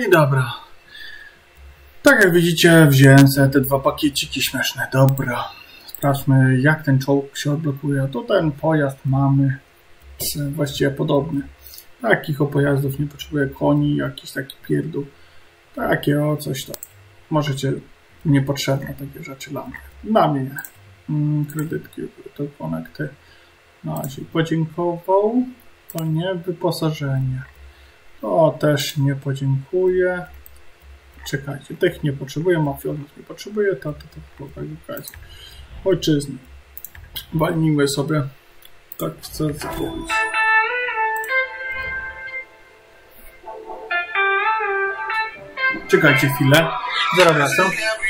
I dobra. Tak jak widzicie, wziąłem sobie te dwa pakieciki śmieszne. Dobra. Sprawdźmy, jak ten czołg się odblokuje. To ten pojazd mamy właściwie podobny. Takich pojazdów nie potrzebuję, koni, jakiś taki pierdół. Takie o coś tam. Możecie, niepotrzebne takie rzeczy dla mnie. Dla mnie nie. Kredytki, to konekty. No, się podziękował. To nie, wyposażenie. To też nie podziękuję. Czekajcie, tych nie potrzebuję, mafionów nie potrzebuję, to okazji. Ojczyzny. Walnijmy sobie. Tak chcę zrobić. Czekajcie chwilę. Zaraz wracam.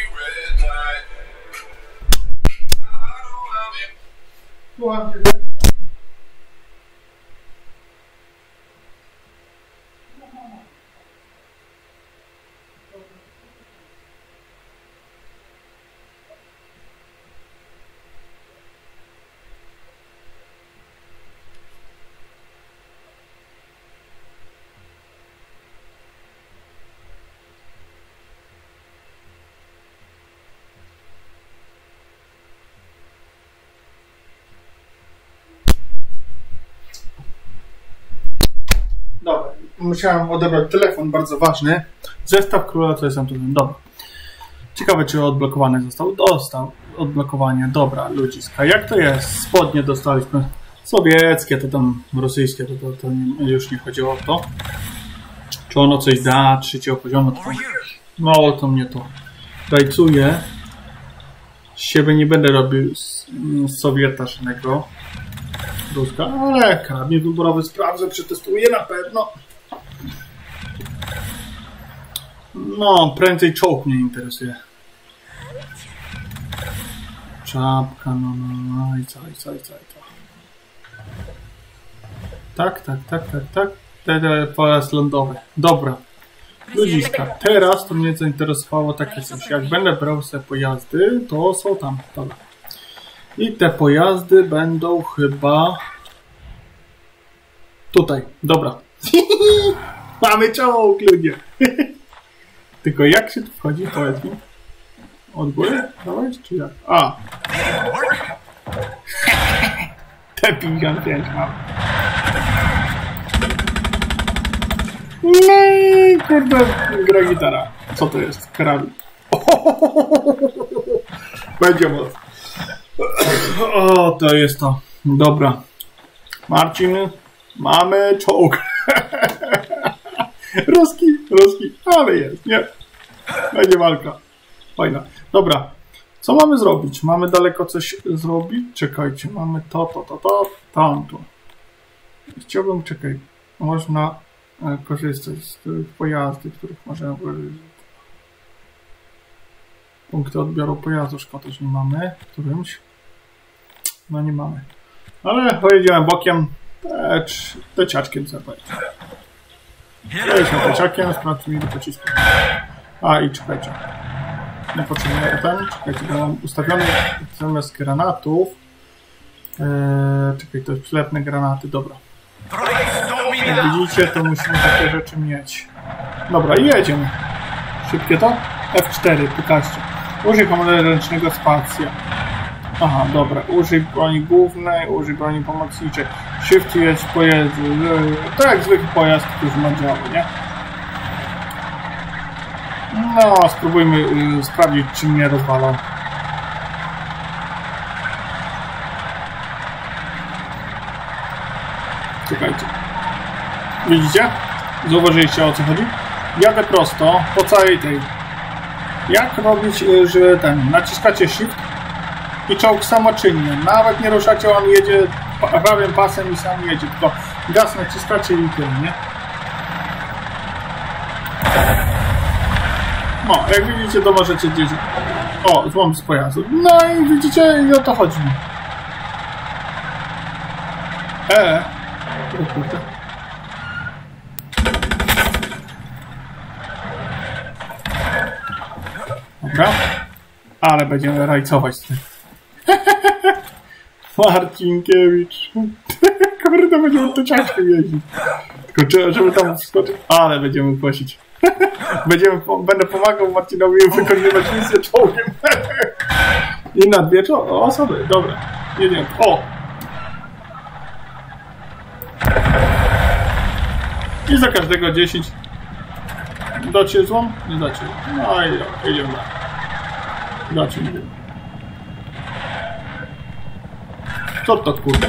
Dobra, musiałem odebrać telefon, bardzo ważny. Zestaw króla, to jest tam tutaj. Dobra. Ciekawe, czy odblokowany został. Dostał odblokowanie. Dobra, ludziska. Jak to jest? Spodnie dostaliśmy. Sowieckie, to tam rosyjskie, to już nie chodziło o to. Czy ono coś da? Trzeciego poziomu? To mało to mnie to rajcuje. Z siebie nie będę robił z Sowieta żadnego. Ruska, ale karabin wyborowy sprawdzę, przetestuję na pewno. No, prędzej czołg mnie interesuje. Czapka, no i co. Tak. Pojazd lądowy. Dobra. Ludziska, teraz to mnie zainteresowało takie coś. Jak będę brał sobie pojazdy, to są tam. Dobra. I te pojazdy będą chyba tutaj. Dobra. Mamy czołg, ludzie. Tylko jak się tu wchodzi? Powiedz mi. Od góry? Dawaj, czy jak? A. Te 55 mam. No i kurde, gra gitara. Co to jest? Karabin. Będzie moc. O, to jest to. Dobra. Marcin, mamy czołg. Ruski, ale jest, nie? Będzie walka. Fajna. Dobra. Co mamy zrobić? Mamy daleko coś zrobić? Czekajcie, mamy tamto. Chciałbym, można korzystać z tych pojazdów, których możemy punkty odbioru pojazdu, szkoda, że nie mamy którymś. No nie mamy. Ale pojedziemy bokiem, teciaczkiem sobie pojedziemy. Pojedziemy teciakiem, sprawdźmy ile pocisku. A i czekajcie. Nie potrzebuję czekajcie, bo mam ustawiony zamiast granatów. Czekaj, to przylepne granaty, dobra. Jak widzicie, to musimy takie rzeczy mieć. Dobra, i jedziemy. Szybkie to? F4, pokażcie. Użyj komandera ręcznego spacja. Aha, dobra. Użyj broni głównej, użyj broni pomocniczej. Shift jedź pojazdu. To jak zwykły pojazd, który ma działo, nie? No, spróbujmy sprawdzić, czy mnie rozwalał. Czekajcie. Widzicie? Zauważyliście, o co chodzi? Jadę prosto, po całej tej. Jak robić, że naciskacie shift i czołg samoczynnie. Nawet nie ruszacie, on jedzie prawym pasem i sam jedzie. Tylko gaz naciskacie i tyle, nie? No, jak widzicie, to możecie gdzieś... O, złom z pojazdu. No i widzicie, i o to chodzi. Dobra. Ale będziemy rajcować z tym. Marcinkiewicz. Kurde, będziemy to ciężko jeździć. Tylko żeby tam wskoczyć. Ale będziemy kosić. Będę pomagał Marcinowi wykonywać misję czołgiem. I na 2 osoby. Dobra, jedziemy. O! I za każdego 10. Dacie złom? Nie dacie. No i jedziemy. Dacie, nie wiem. Co to kurde?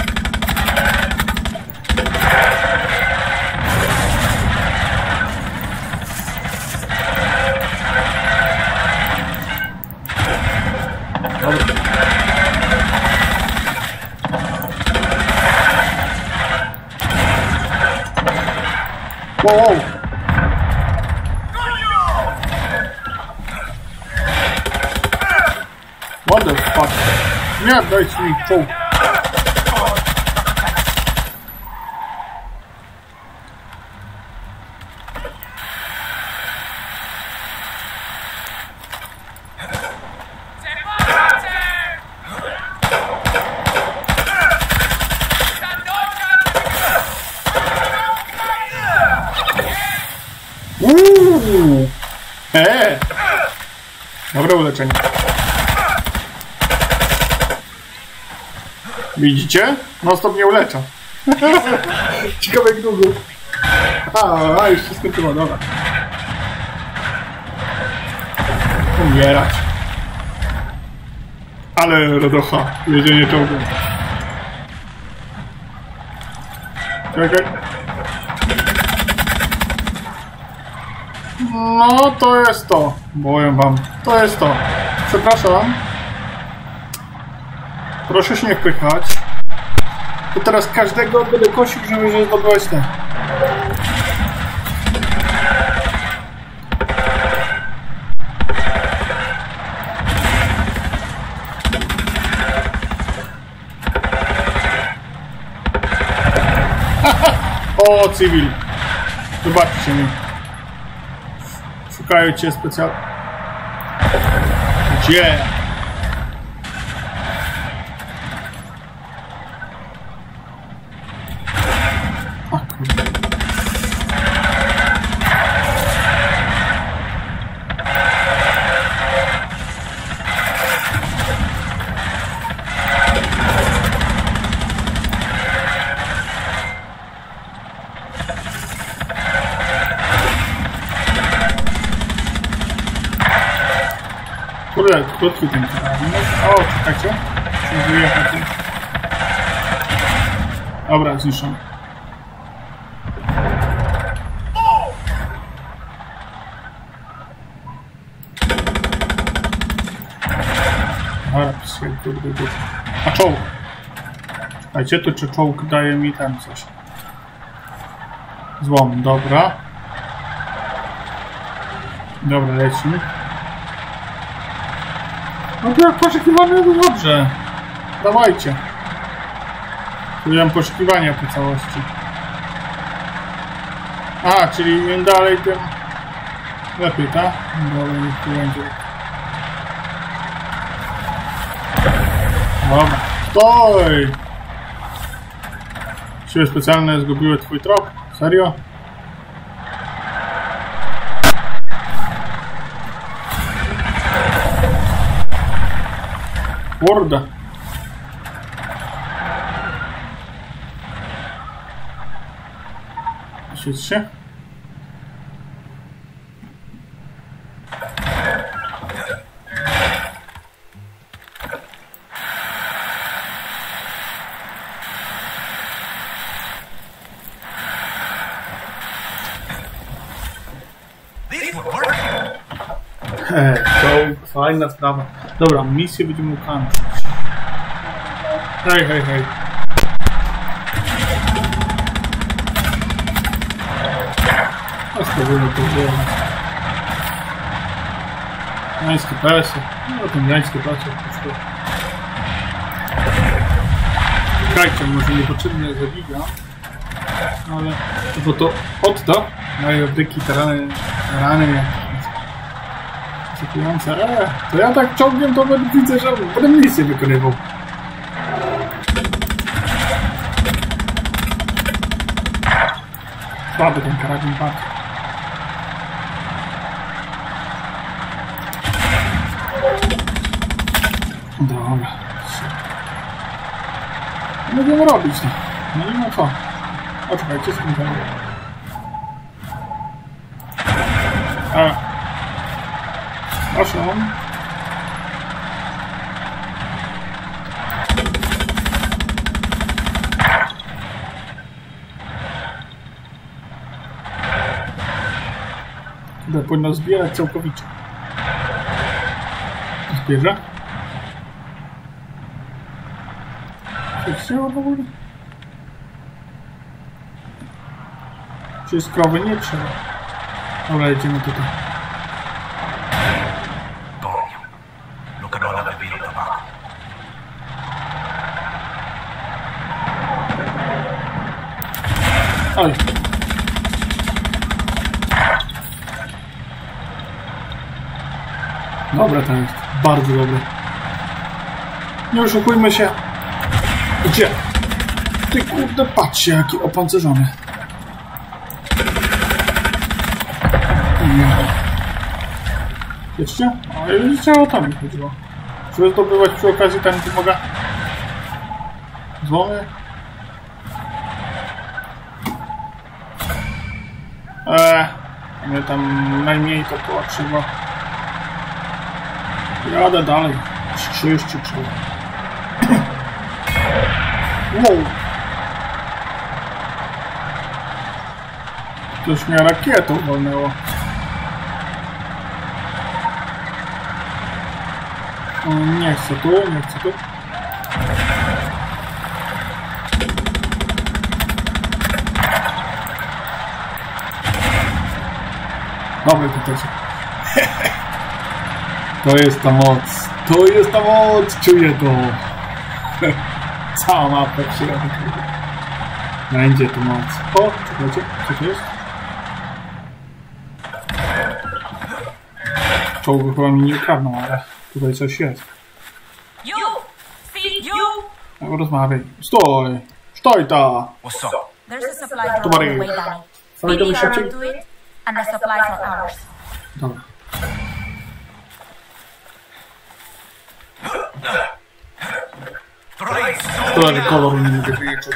Dobra. Wow! What the fuck? Nie, dajcie mi czołg. Dobre uleczenie. Widzicie? No stop nie ulecza. Ciekawe jak długo. Już się skończyło, dobra. Umierać. Ale radocha, jedzienie czołgiem. Czekaj. No to jest to. Powiem wam. To jest to. Przepraszam. Proszę się nie wpychać. To teraz każdego będę kosił, żeby zdobyłeś te. O, cywil. Zobaczcie mi. Szukają cię specjalnie. Gdzie? O kurde. Kurde, krótki ten karabin. O, czekajcie. Muszę wyjechać. Dobra, zniszczony. Dobra, kurde. A czołg. Czekajcie, to czy czołg daje mi tam coś. Złom, dobra. Dobra, lecimy. No to jak poszukiwanie to dobrze. Dawajcie. Zrobiłem poszukiwania po całości. Czyli im dalej, tym lepiej, tak? Dalej niech tu będzie. Dobra. Stoj! Siły specjalne zgubiły twój trop? Serio? Kurde. Świeć się. To fajna sprawa. Dobra, misję będziemy ukończyć. Hej. A spróbujmy to wziąć. Gdańskie pesy. No to gdańskie pesy poszło. Czekajcie, może niepotrzebnie zabiga. Ale... Bo to odda daje wdyki rany jakieś. Zakujące. To ja tak ciągiem to widzę, że będę misję wykonywał. Słaby ten karabin bardzo. Dobra. No będziemy robić, no. No nie ma co. O, czekajcie, skończymy. Proszę. Chyba powinno zbierać całkowicie. Zbierze? Co chciało w ogóle? Czy z krowy nie trzeba? Dobra, jedziemy tutaj. Oj. Dobre to jest. Bardzo dobre. Nie oszukujmy się. Gdzie? Ty kurde, patrzcie, jaki opancerzony. Wiecie? O, ja widzicie, o to mi chodziło. Żeby zdobywać przy okazji ten pomaga. Dzwony. Mnie tam najmniej to potrzeba. Jadę dalej. 33. Wow. Coś mnie rakietą wolnęło. Nie chcę tu, nie chcę tu. Dobry to też. To jest ta moc. To jest ta moc. Czuję to. Cała mapa przyjadę. Będzie tu moc. O, czekajcie, co to jest? Czołgu chyba mi nie ukradną, ale tutaj coś jest. Rozmawiaj. Stój! Stój ta! To Maryj. Dalej do mnie szybciej? Dobra. Który kolor nie mogę wyjechać.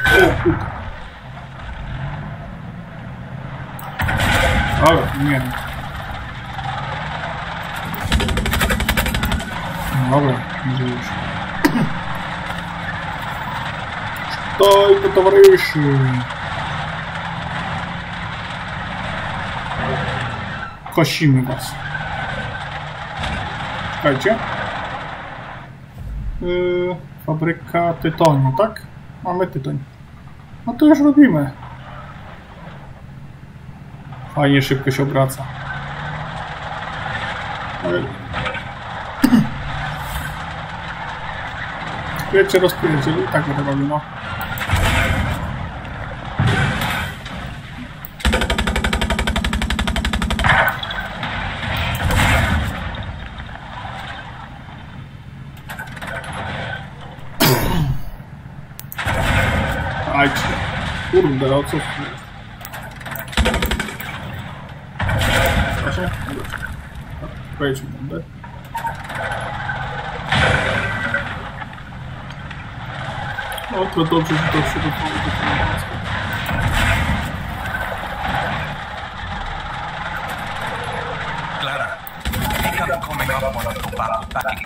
Dobra, nie wiem. Dobra, może już. Stoj, to towarzyszy. Kosimy was. Czekajcie. Fabryka tytoniu, tak? Mamy tytoń. No to już robimy. Fajnie, szybko się obraca. Wiecie, rozpierdzieli, tak to robi, no. Ajcie. Kurde, o co? Proszę? Pojedźmy tam, no to dobrze, że to się dostało do Polski. Clara, I'm coming up on a packing.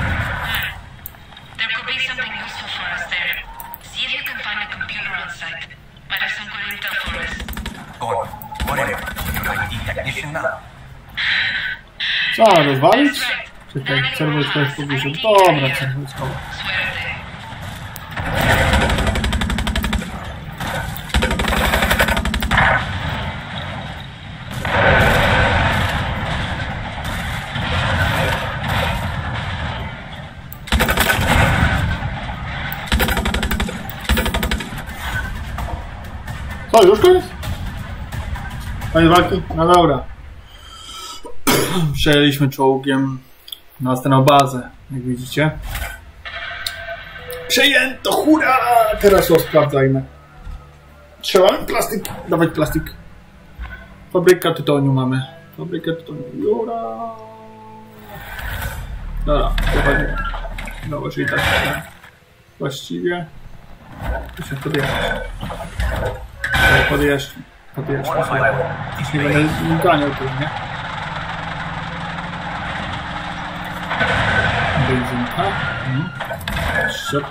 There could be something useful for us there. See if you can find a computer on site. Might have some good intel for us. Go on, whatever. You're an IT technician now. Co, rozwalić? Czekaj, cel wojskowy w pobliżu. Dobra, cel wojskowy. Co, już koniec? Koniec walki? No dobra. Przejęliśmy czołgiem następną bazę, jak widzicie. Przejęto, hurra! Teraz to sprawdzajmy. Trzeba plastik, dawać plastik. Fabryka tytoniu mamy. Fabryka tytoniu, hurra! Dobra, dokładnie. Dobra, czyli tak właściwie tu się podjeżdżę. Już nie będę ganiał tu, nie? Benzynka. Siop.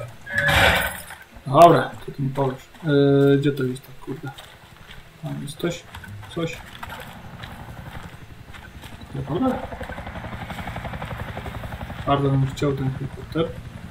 Dobra, to ty mi powiesz. Gdzie to jest tak, kurde? Tam jest coś. Dobra. Bardzo bym chciał ten helikopter.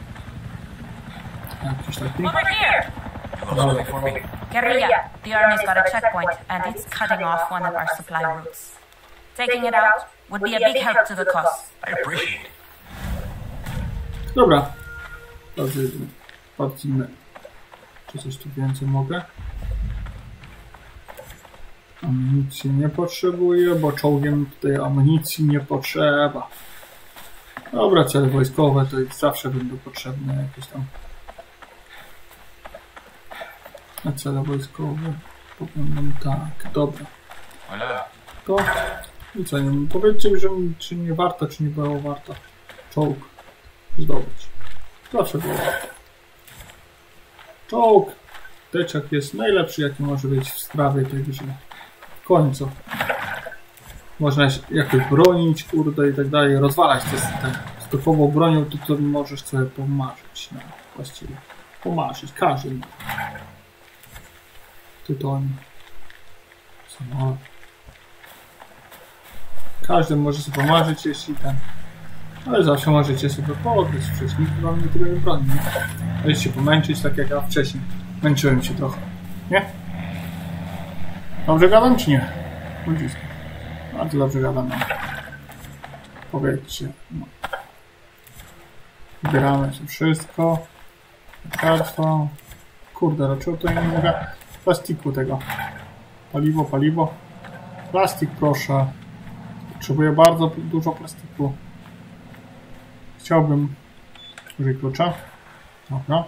Jakiś taki. Dobra. Guerrilla, the army's got a checkpoint and it's cutting off one of our supply routes. Taking it out would be a big help to the cause. I appreciate it. Dobra. Patrzymy. Czy coś tu więcej mogę? Amunicji nie potrzebuję, bo czołgiem tutaj amunicji nie potrzeba. Dobra, cele wojskowe to zawsze będą potrzebne jakieś tam. A cele wojskowe powiem tak, dobra. To i co, nie powiedzcie, że czy nie warto, czy nie było warto czołg zdobyć. Zawsze było warto. Czołg teczek jest najlepszy, jaki może być w sprawie tej grze. W końcu. Można się jakoś bronić, kurde i tak dalej, rozwalać tę stopową bronią, to możesz sobie pomarzyć. No, właściwie. Pomarzyć, każdy. Tytoń. Samolot. Każdy może sobie pomarzyć, jeśli ten. Ale zawsze możecie sobie pograć wcześniej, nikt wam nie tego nie broni. Ale się pomęczyć, tak jak ja wcześniej. Męczyłem się trochę. Nie? Dobrze gadam, czy nie? Ludzisko. Bardzo dobrze gadam. No. Powiedzcie. No. Wybieramy sobie wszystko. Lekarstwo. Kurde, dlaczego to nie mogę? Plastiku tego. Paliwo. Plastik, proszę. Potrzebuję bardzo dużo plastiku. Chciałbym użyj klucza. Dobra.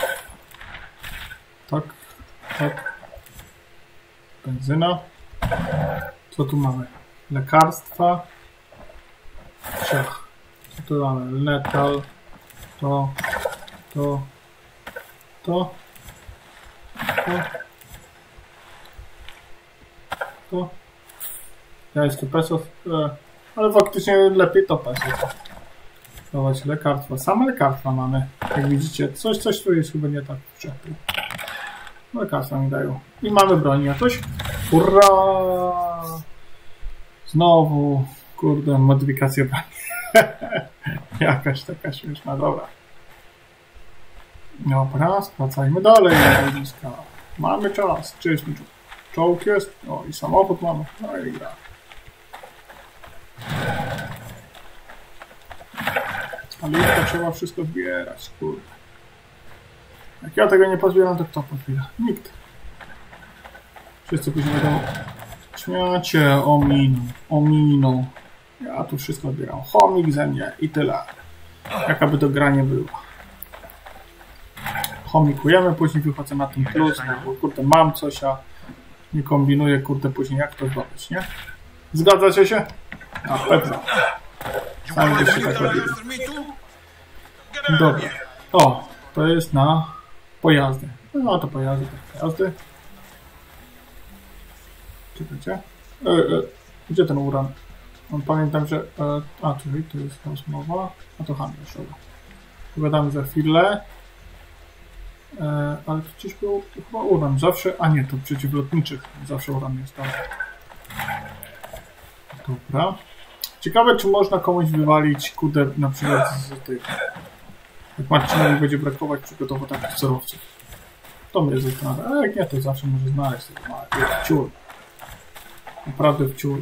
Tak. Benzyna. Co tu mamy? Lekarstwa. Ciach. Co tu mamy? Letal. To. Ja jest to pesos. Ale faktycznie lepiej to pesos. Dawać lekarstwa. Same lekarstwa mamy. Jak widzicie, coś tu jest chyba nie tak w czepie. Lekarstwa mi dają. I mamy broń jakoś. Hurra! Znowu, kurde, modyfikacja broni. Jakaś taka śmieszna, dobra. Dobra, skracajmy dalej. Mamy czas. Czy jest czołg jest? O, i samochód mamy. No i gra. Ale jeszcze trzeba wszystko zbierać, kurde. Jak ja tego nie pozbieram, to kto pozbiera? Nikt. Wszyscy później będą śmiacie, ominą. Ja tu wszystko odbieram. Chomik ze mnie i tyle. Jakaby to gra nie była. Chomikujemy, później wychodzę na ten plus, bo kurde mam coś, a nie kombinuję, kurde, później jak to zdobyć, nie? Zgadzacie się? Na pewno. Sami byście tak robili. Dobra. O, to jest na pojazdy. No to pojazdy. Czekajcie. Gdzie ten uran? Pamiętam, że... czyli to jest rozmowa. A to handel, dobra. Pogadamy za chwilę. Ale przecież był chyba uran. Zawsze... A nie, to przeciwlotniczych. Zawsze uran jest tam. Dobra. Ciekawe, czy można komuś wywalić kudę na przykład z tych... Jak Marcinowi będzie brakować przygotować takich surowców. To mnie zastanawia. A jak nie, to zawsze może znaleźć tego małego. Wciul. Naprawdę wciul.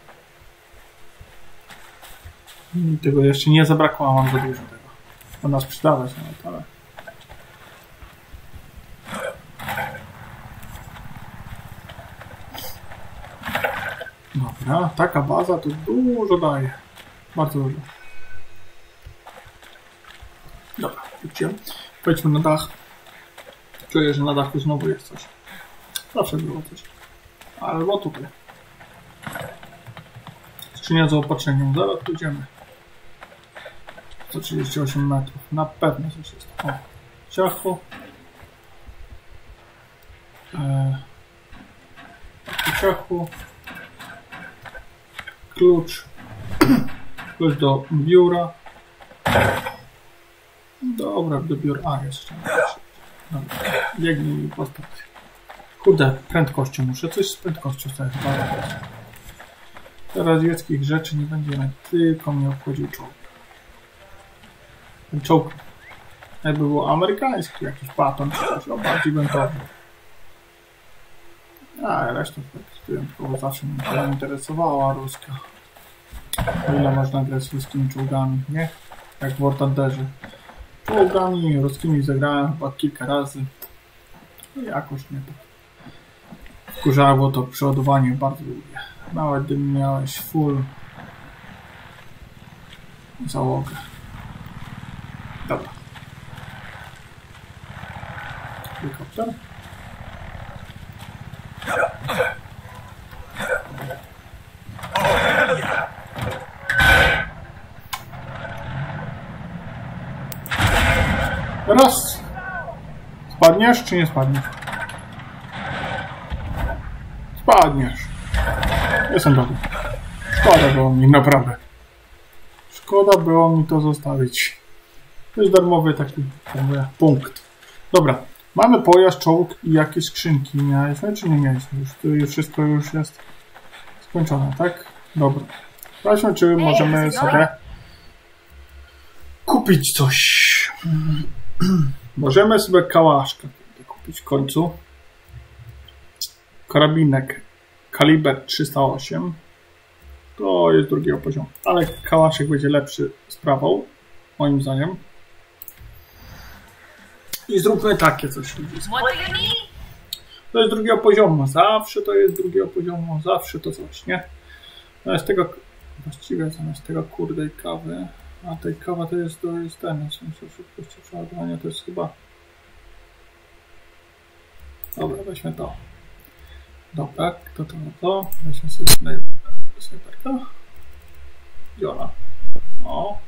I tego jeszcze nie zabrakło, a mam za dużo tego. To nas sprzedawać nawet, ale... Dobra, taka baza to dużo daje. Bardzo dużo. Dobra, idźcie. Wejdźmy na dach. Czuję, że na dachu znowu jest coś. Zawsze było coś. Albo tutaj. Skrzynia z zaopatrzeniem. Zaraz pójdziemy. 138 metrów. Na pewno coś jest. O, ciacho. Ciachu. Klucz. Klucz do biura. Dobra, do biura. A, jeszcze. Dobra. Biegnij mi postać. Kurde, prędkością muszę. Coś z prędkością sobie chyba robić. Teraz radzieckich rzeczy nie będziemy. Tylko mnie obchodził czołg. Ten czołg jakby był amerykański, jakiś Patton czy coś, bardziej wentowy. A resztę wyjątkowo zawsze mnie to interesowała ruska. O ile można grać z ruskimi czołgami, nie? Jak w War Thunderze. Czołgami ruskimi zagrałem chyba kilka razy. No jakoś mnie to wkurzało to przeładowanie, bardzo lubię. Nawet gdy miałeś full załogę. Dobra. Helikopter. Raz. Spadniesz czy nie spadniesz? Spadniesz. Jestem dobry. Szkoda było mi, naprawdę. Szkoda było mi to zostawić. To jest darmowy taki punkt. Dobra. Mamy pojazd, czołg i jakieś skrzynki. Mieliśmy czy nie mieliśmy? Już tu wszystko już jest skończone, tak? Dobra. Zobaczmy, czy możemy sobie kupić coś. Możemy sobie kałaszkę kupić w końcu. Karabinek kaliber 308. To jest drugiego poziomu. Ale kałaszek będzie lepszy sprawą, moim zdaniem. I zróbmy takie coś. To jest drugiego poziomu. Zawsze to jest drugiego poziomu. Zawsze to coś, nie? Zamiast tego, właściwie zamiast tego kurdej kawy, a tej kawa to jest ten, w sensie szybkości przeładowania to jest chyba... Dobra, weźmy to. Dobra, to. Weźmy sobie snajperka. Gdzie ona? O.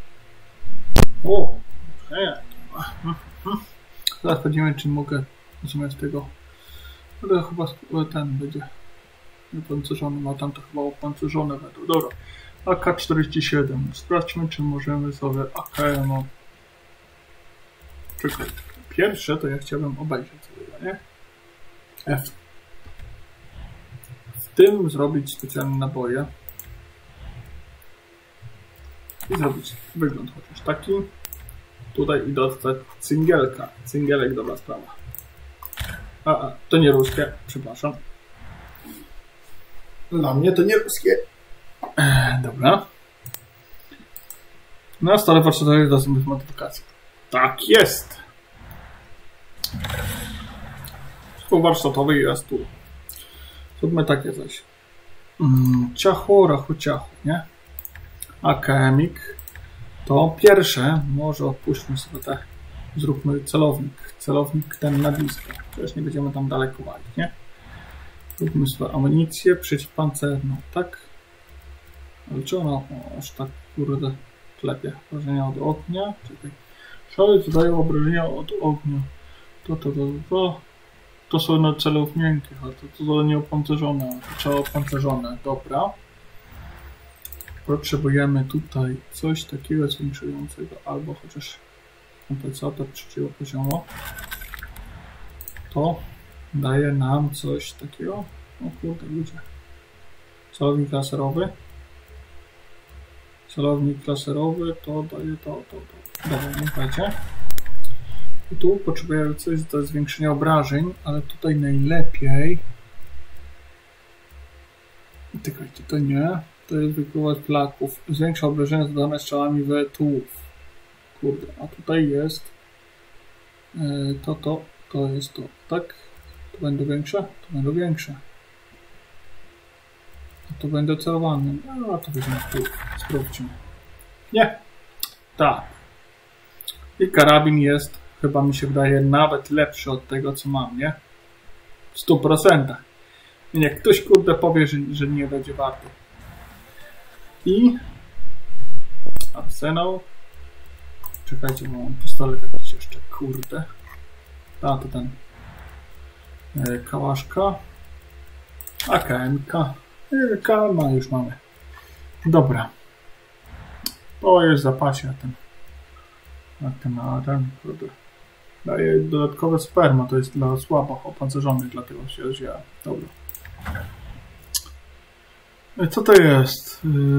Zaraz będziemy, czy mogę zamiast tego. Ale chyba ten będzie opancerzony, ma tam to chyba opancerzone będą. Dobra. AK-47. Sprawdźmy, czy możemy sobie AKM. Czekaj. Pierwsze to ja chciałbym obejrzeć sobie, nie? F. W tym zrobić specjalne naboje. I zrobić wygląd chociaż taki. Tutaj i dostać cyngielka. Cyngielek, dobra sprawa. To nie ruskie, przepraszam. Dla mnie to nie ruskie. Dobra. Na stole warsztatowej jest dostępnych modyfikacji. Tak jest! Stół warsztatowy jest tu. Zróbmy takie coś. Ciachu, rachu, ciachu, nie? AKM-ik. To pierwsze, może odpuśćmy sobie te. Zróbmy celownik. Celownik ten na blisko. Przecież nie będziemy tam daleko walić, nie? Zróbmy sobie amunicję przeciwpancerną, tak? Ale czy ona aż tak kurde klepie? Obrażenia od ognia. Czekaj. Szalec dodają obrażenia od ognia. To są na celów miękkich, a to nieopancerzone. To trzeba opancerzone. Dobra. Potrzebujemy tutaj coś takiego zwiększającego, albo chociaż kompensator trzeciego poziomu. To daje nam coś takiego. O kurde, ludzie. Celownik laserowy. Celownik laserowy to daje to. Dobra, nie słuchajcie. I tu potrzebujemy coś do zwiększenia obrażeń, ale tutaj najlepiej... Czekajcie, to nie. To jest wykrywać plaków. Zwiększa obrażenia zadane strzałami w tułów. Kurde, a tutaj jest to jest to, tak? To będą większe? To będą większe. A to będę celowany. A to weźmy tu. Sprawdźmy. Nie. Tak. I karabin jest, chyba mi się wydaje, nawet lepszy od tego, co mam, nie? W 100%. Jak ktoś kurde powie, że nie będzie warty. I arsenał. Czekajcie, bo mam pistolet jakiś jeszcze, kurde. A, to ten. Kałaszka. AKM-ka. KM już mamy. Dobra. To jest w zapasie, a ten, kurde. Daje dodatkowe sperma, to jest dla słabo opancerzonych, dlatego się wzięła. Dobra. Co to jest?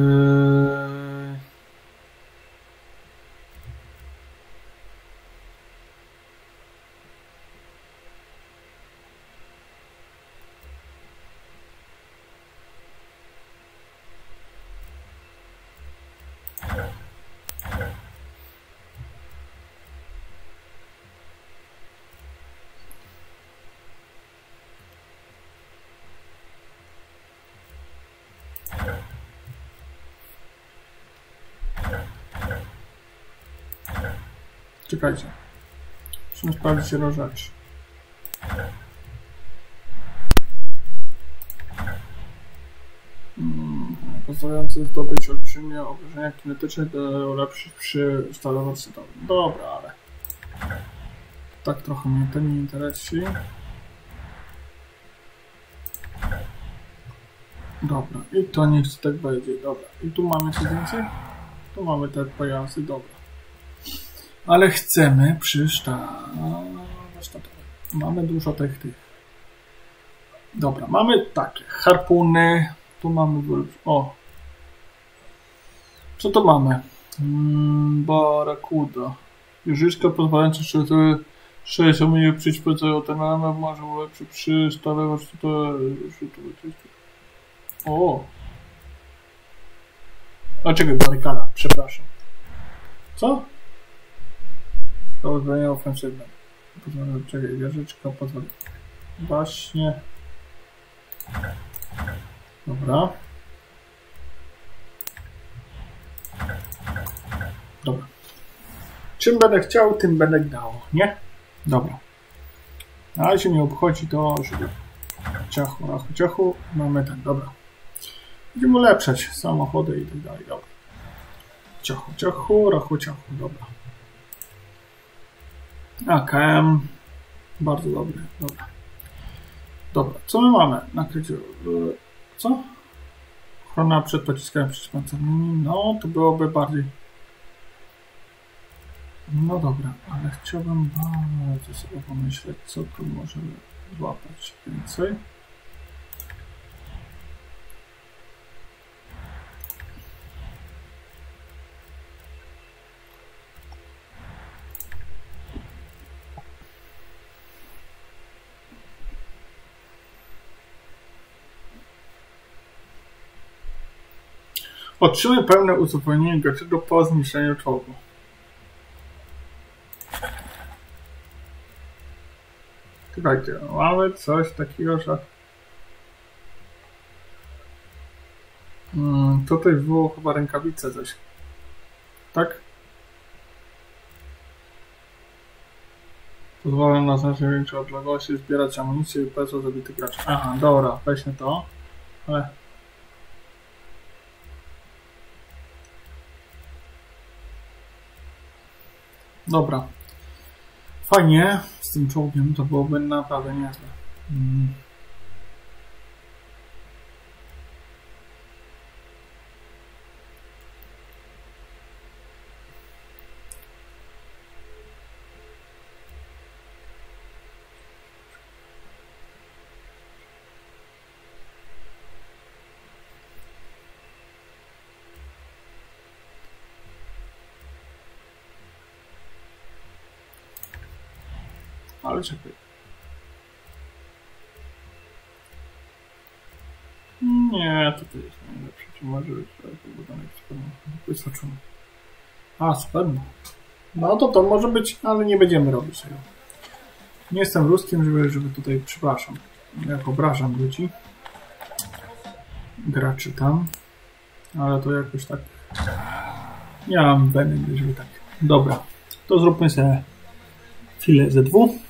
Czekajcie. Musimy sprawdzić jedną rzecz. Pozwalający zdobyć olbrzymie obrażenia kinetyczne do ulepszyć przy instalacji. Dobra, ale tak trochę mnie to nie interesuje. Dobra, i to niech tak będzie. Dobra, i tu mamy coś więcej? Tu mamy te pojazdy, dobra. Ale chcemy mamy dużo tych. Dobra, mamy takie harpuny. Tu mamy... O! Co to mamy? Barakuda. Jeżyczka pozwalająca sześć omijek przyćpecą ten element może ulepszyć przy stale O! A czekaj, barykada, przepraszam. Co? To uzbrojenie ofensywne. Czekaj, wieżyczka pozwoli. Właśnie. Dobra. Dobra. Czym będę chciał, tym będę dał, nie? Dobra. Ale się nie obchodzi to, żeby ciachu, mamy ten, dobra. Będziemy ulepszać samochody i tak dalej, dobra. Ciachu, dobra. AKM. Bardzo dobry, dobra. Dobra, co my mamy? Nakrycie. Co? Ochrona przed pociskami przeciwpancernymi. No, to byłoby bardziej. No dobra, ale chciałbym bardzo sobie pomyśleć, co tu może złapać więcej. Otrzymaj pełne uzupełnienie gadżetu po zniszczeniu czołgu. Słuchajcie, mamy coś takiego, że tutaj było chyba rękawice coś. Tak? Pozwolę na znacznie większej odległości zbierać amunicję i peso zabitych graczy. Aha, dobra, weźmy to. Ale... Dobra. Fajnie z tym czołgiem, to byłoby naprawdę niezłe. Ale czekaj. Nie, to jest najlepsze. Czy może być wybudowanych wysoczony. A, super. No to może być, ale nie będziemy robić tego. Nie jestem ruskim, żeby tutaj, przepraszam, jak obrażam ludzi. Graczy tam. Ale to jakoś tak... Nie mam weny, żeby tak... Dobra, to zróbmy sobie chwilę Z2.